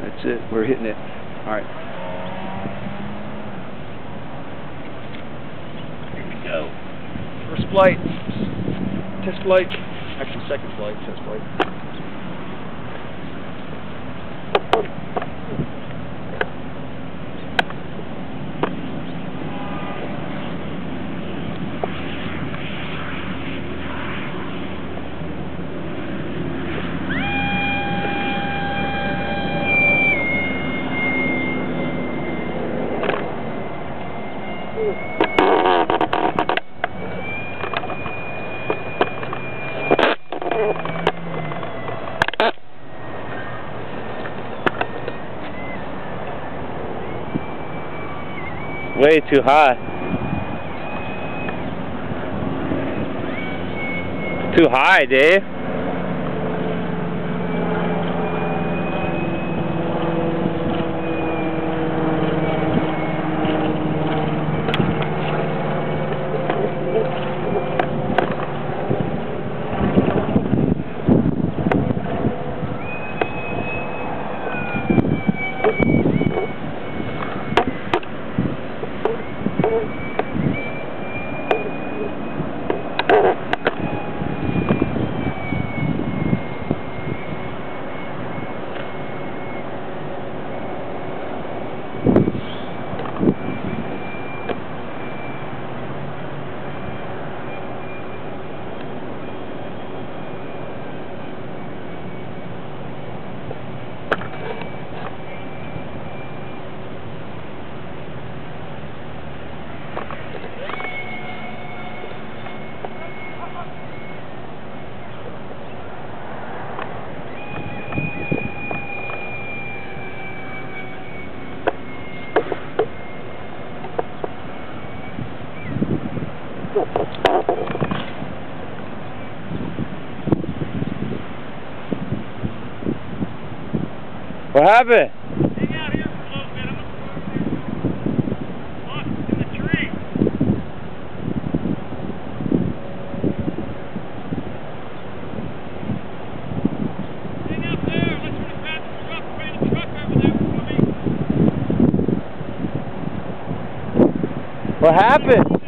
That's it. We're hitting it. All right. Here we go. First flight. Test flight. Actually, second flight. Test flight. Way too high. Too high, Dave. What happened? Hang out here for a little bit. I'm going to go over here. Look, in the tree. Hang out there. Let's sort of pass the truck. Bring the truck over there for me. What happened?